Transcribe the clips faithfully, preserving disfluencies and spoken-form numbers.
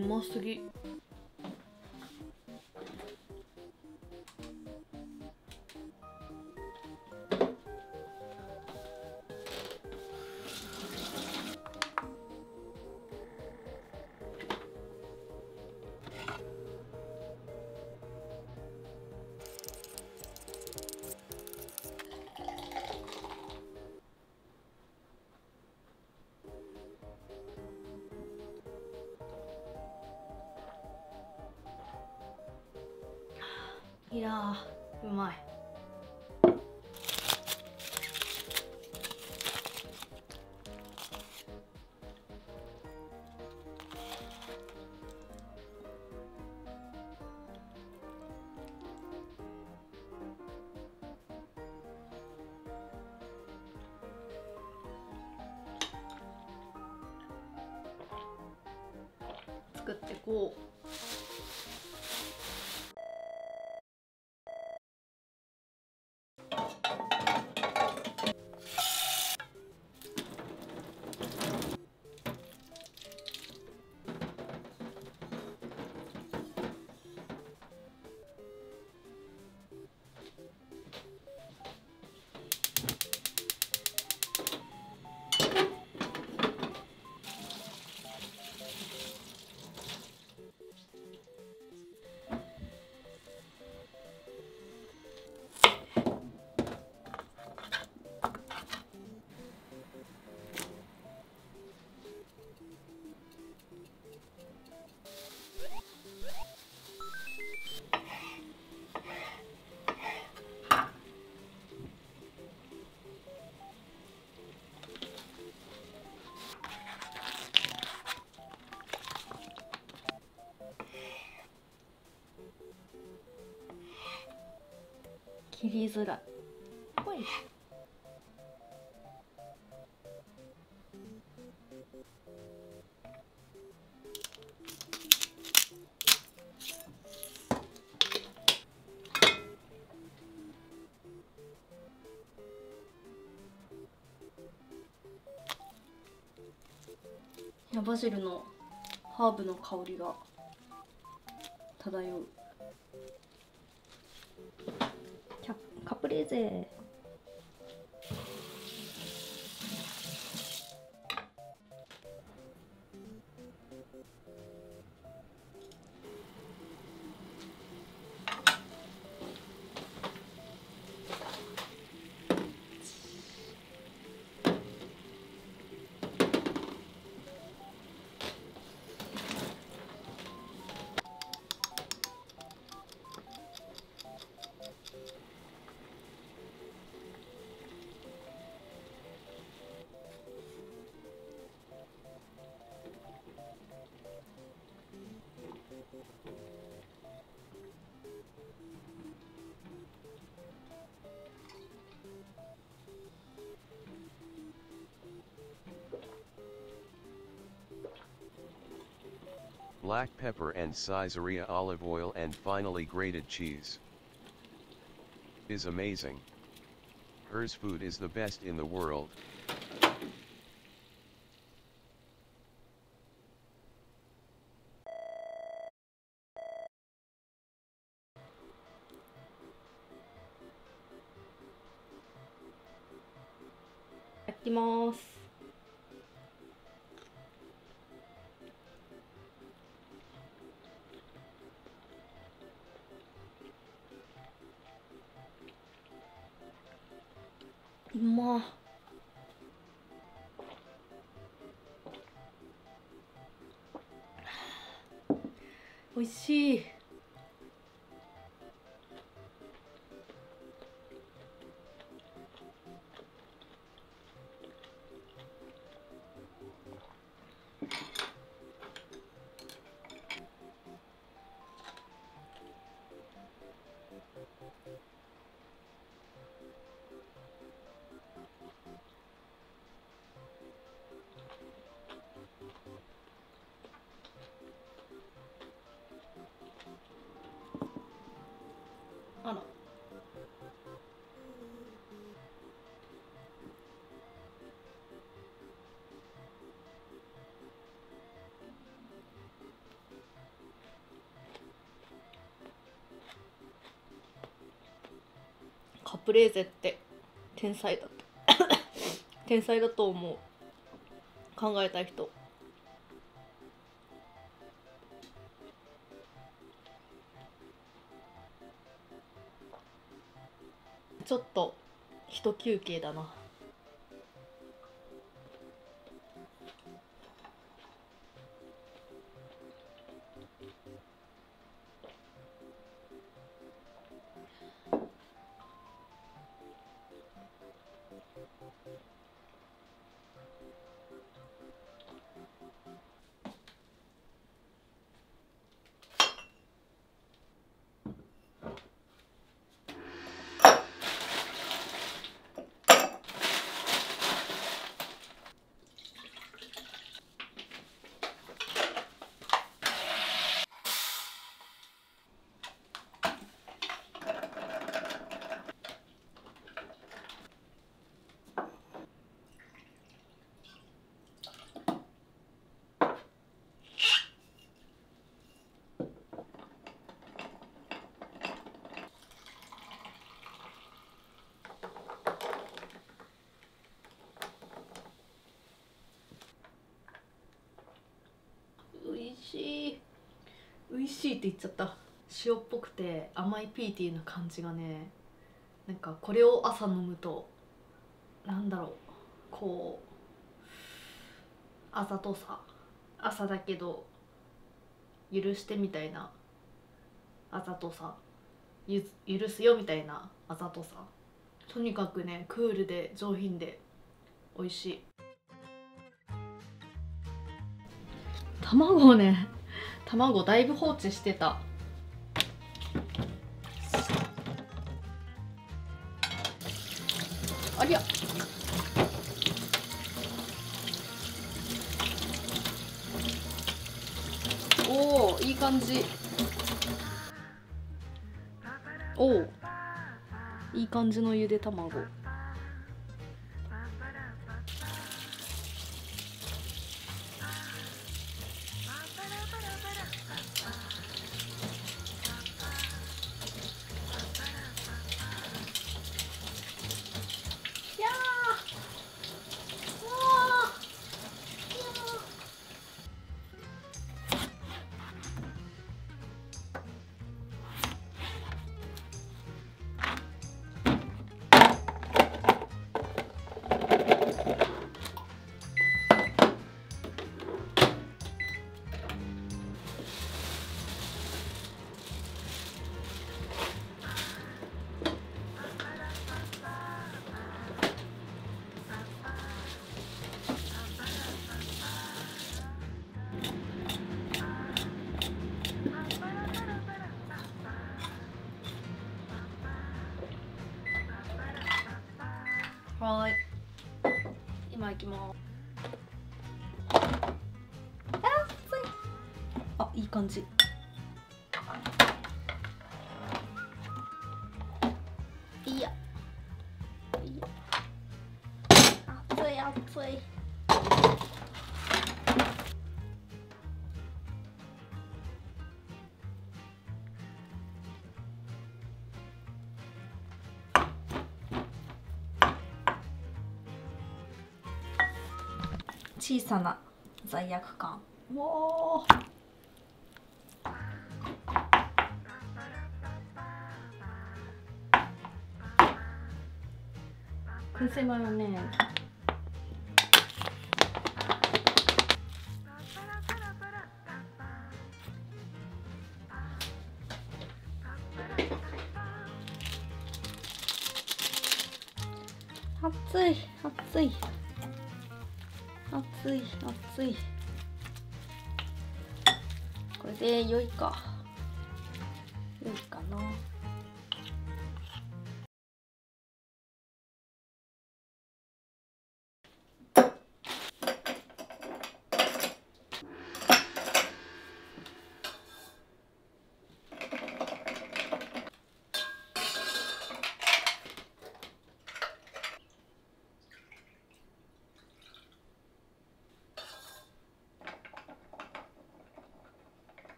ますぎ。いやー、うまい。作ってこう。切りづらい。ほい。いや、バジルのハーブの香りが漂う。カプレーゼ。 Black pepper and Caesarea olive oil and finally grated cheese. Is amazing. Hers food is the best in the world. Iただきます。うまっ。おいしい。 プレーゼって天才だと天才だと思う。考えた人。ちょっと一休憩だな。おいしい。おいしいって言っちゃった。塩っぽくて甘いピーティーな感じがね、なんかこれを朝飲むとなんだろう、こうあざとさ、朝だけど許してみたいなあざとさ、ゆ許すよみたいなあざとさ、とにかくねクールで上品で美味しい。卵をね、卵だいぶ放置してた。ありゃ、おお、いい感じ。おお、いい感じのゆで卵。はーい、今行きます。あ、いい感じ。いや、いや、熱い熱い。小さな罪悪感。おー、燻製マヨネーズ。熱い熱い熱い熱い。これで良いか良いかな。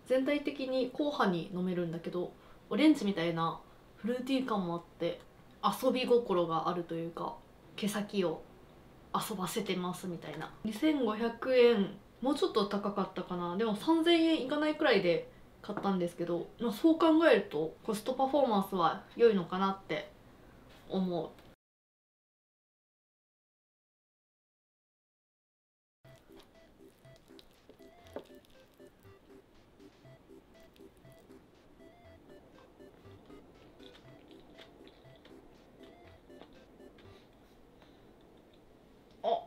全体的に硬派に飲めるんだけど、オレンジみたいなフルーティー感もあって遊び心があるというか、毛先を遊ばせてますみたいな。にせんごひゃくえん、もうちょっと高かったかな。でもさんぜんえんいかないくらいで買ったんですけど、まあ、そう考えるとコストパフォーマンスは良いのかなって思う。あ、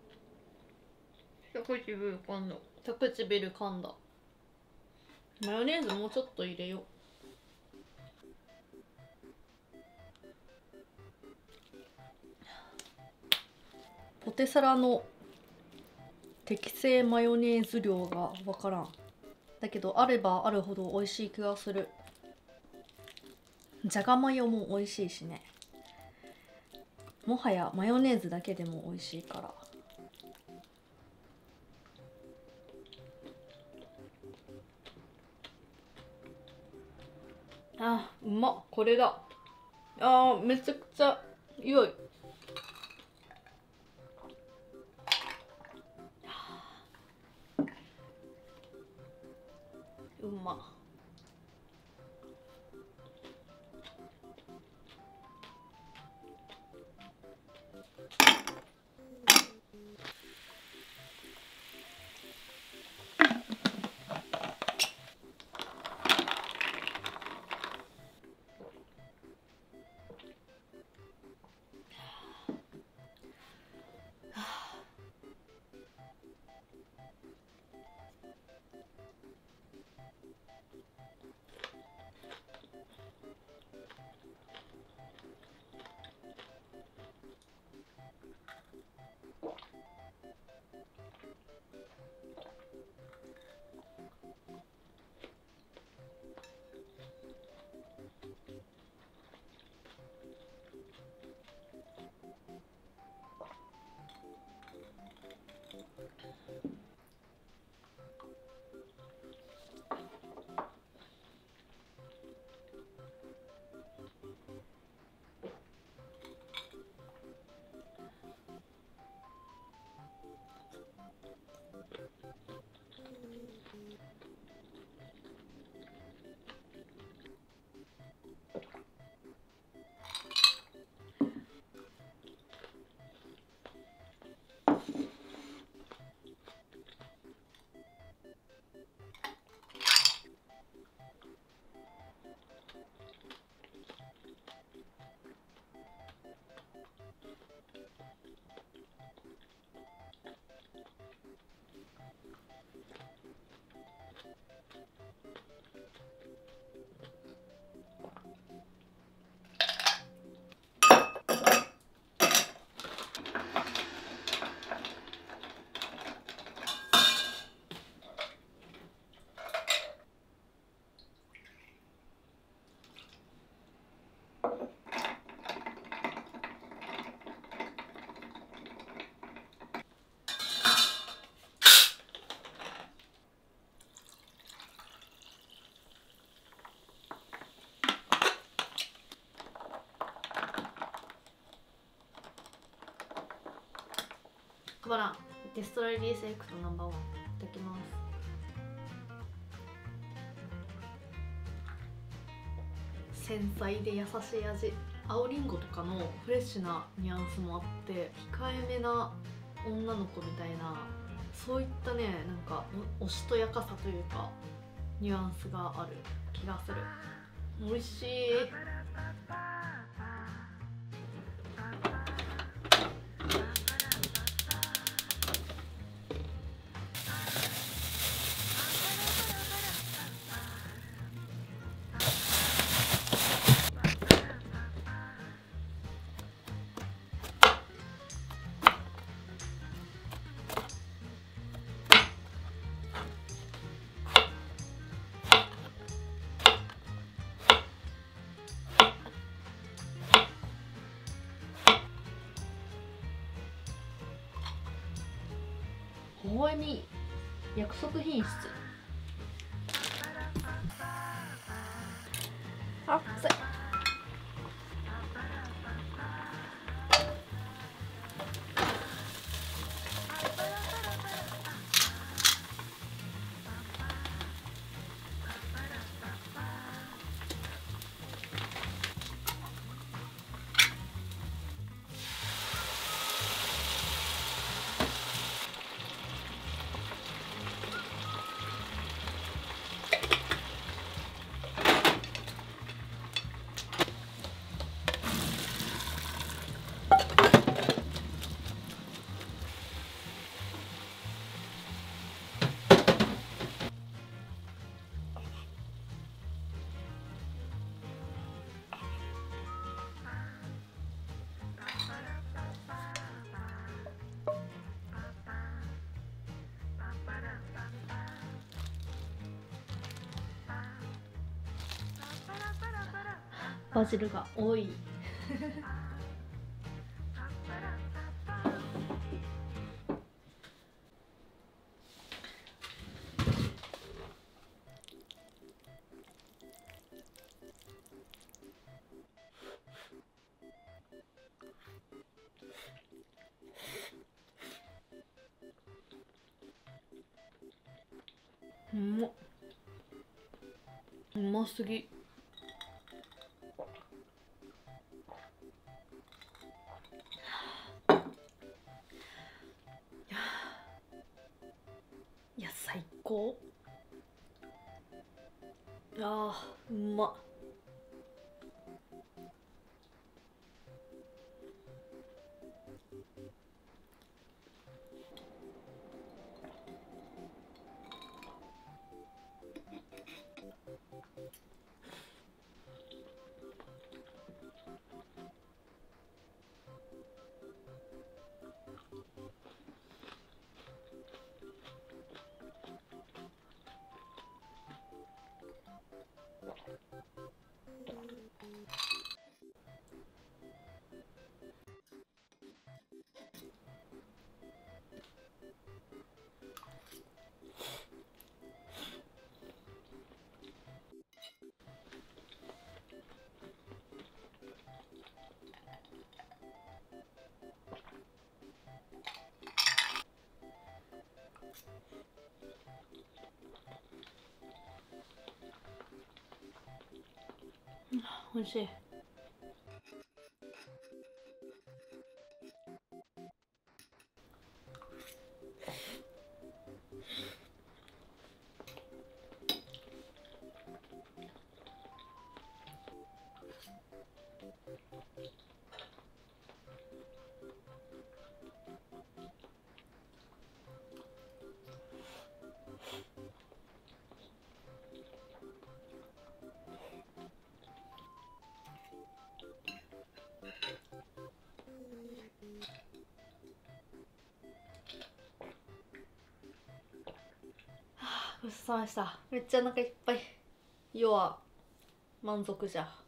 下唇噛んだ。下唇噛んだ。マヨネーズもうちょっと入れよう。ポテサラの適正マヨネーズ量が分からん。だけどあればあるほど美味しい気がする。じゃがマヨも美味しいしね。もはやマヨネーズだけでも美味しいから。あ、うまっ。これだ。あー、めちゃくちゃ良い。うまっ。くばらん、デストロイリーセレクトナンバーワンいただきます。繊細で優しい味。青りんごとかのフレッシュなニュアンスもあって、控えめな女の子みたいな、そういったね、なんかおしとやかさというかニュアンスがある気がする。美味しい。微笑み約束品質。 バジルが多い。うまっ、うますぎ。いや最高。あーうまっ。おいしい。ごちそうさまでした。めっちゃお腹いっぱい。要は満足じゃ。